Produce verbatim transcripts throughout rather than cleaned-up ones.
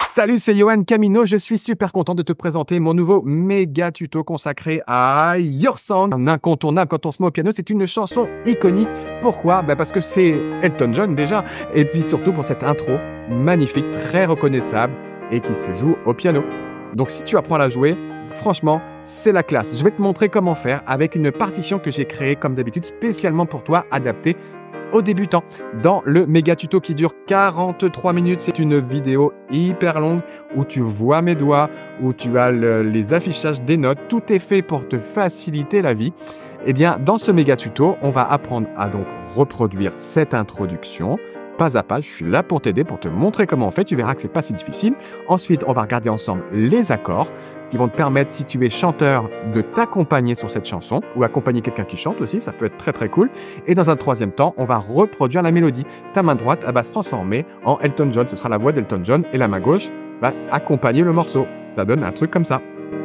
Salut, c'est Yoann Camino. Je suis super content de te présenter mon nouveau méga tuto consacré à Your Song. Un incontournable quand on se met au piano, c'est une chanson iconique. Pourquoi? Bah parce que c'est Elton John déjà. Et puis surtout pour cette intro magnifique, très reconnaissable et qui se joue au piano. Donc si tu apprends à la jouer, franchement, c'est la classe. Je vais te montrer comment faire avec une partition que j'ai créée comme d'habitude spécialement pour toi, adaptée aux débutants. Dans le méga tuto qui dure quarante-trois minutes, c'est une vidéo hyper longue où tu vois mes doigts, où tu as le, les affichages des notes. Tout est fait pour te faciliter la vie. Eh bien, dans ce méga tuto, on va apprendre à donc reproduire cette introduction pas à pas. Je suis là pour t'aider, pour te montrer comment on fait. Tu verras que c'est pas si difficile. Ensuite, on va regarder ensemble les accords qui vont te permettre, si tu es chanteur, de t'accompagner sur cette chanson ou accompagner quelqu'un qui chante aussi. Ça peut être très très cool. Et dans un troisième temps, on va reproduire la mélodie. Ta main droite elle va se transformer en Elton John. Ce sera la voix d'Elton John et la main gauche va accompagner le morceau. Ça donne un truc comme ça.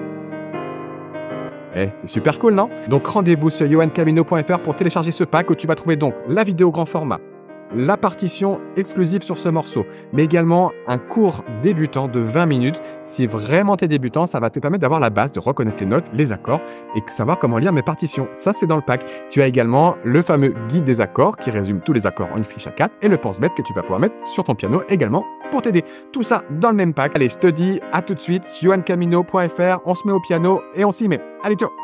Eh, c'est super cool, non? Donc rendez-vous sur yoann camino point f r pour télécharger ce pack où tu vas trouver donc la vidéo grand format, la partition exclusive sur ce morceau, mais également un cours débutant de vingt minutes. Si vraiment tu es débutant, ça va te permettre d'avoir la base, de reconnaître les notes, les accords et de savoir comment lire mes partitions. Ça, c'est dans le pack. Tu as également le fameux guide des accords qui résume tous les accords en une fiche à quatre et le pense-bête que tu vas pouvoir mettre sur ton piano également pour t'aider. Tout ça dans le même pack. Allez, je te dis à tout de suite, yoann camino point f r, on se met au piano et on s'y met. Allez, ciao!